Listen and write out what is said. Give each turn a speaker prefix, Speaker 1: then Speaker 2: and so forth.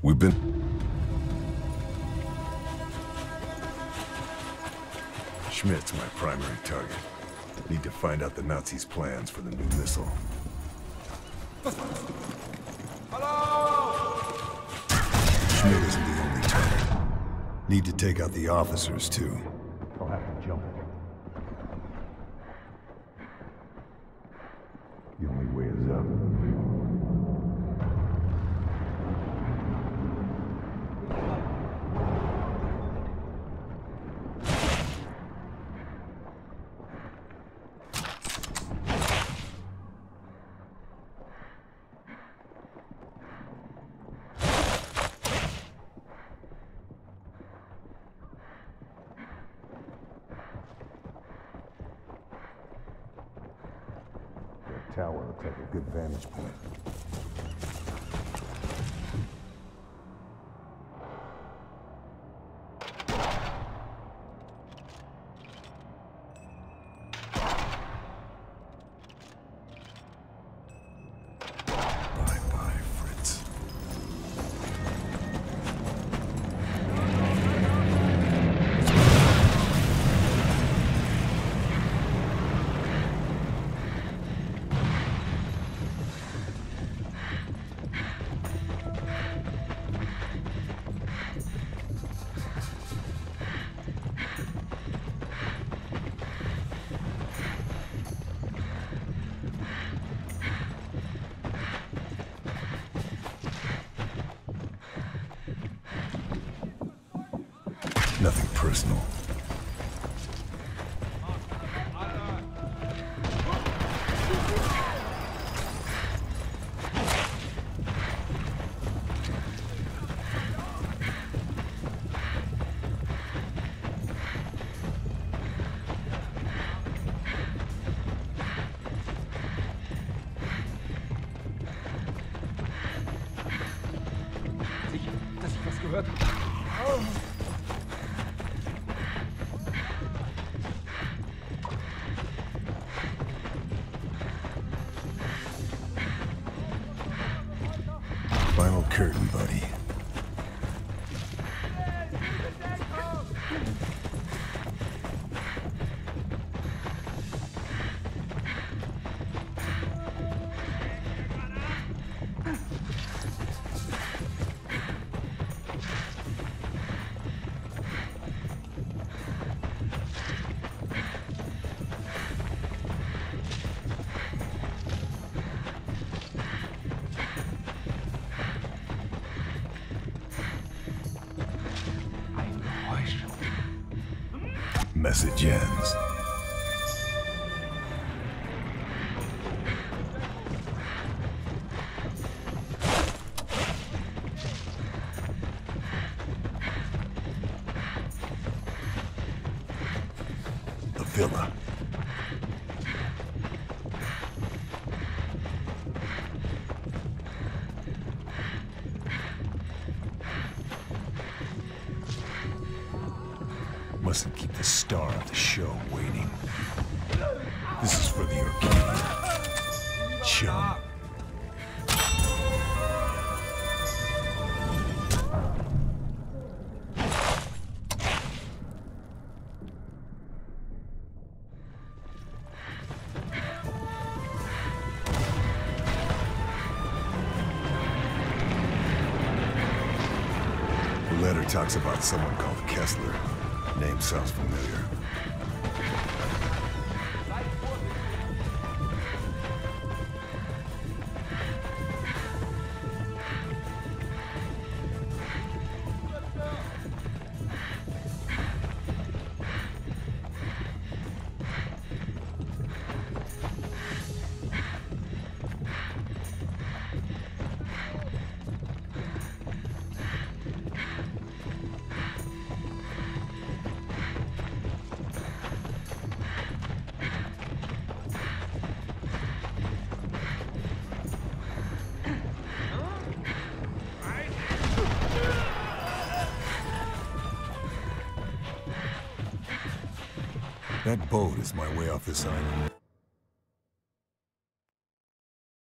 Speaker 1: We've been... Schmidt's my primary target. Need to find out the Nazis' plans for the new missile. Schmidt isn't the only target. Need to take out the officers, too.
Speaker 2: I'll have to jump it.
Speaker 1: The only way is up.
Speaker 2: Tower looks like a good vantage point.
Speaker 1: Bye-bye, Fritz. Nothing personal.
Speaker 3: Dass ich was gehört habe.
Speaker 1: Final curtain, buddy. Message ends. The villa. Mustn't keep the star of the show waiting. This is for the Arcadia. Chum. The letter talks about someone called Kessler. Name sounds familiar. That boat is my way off this island.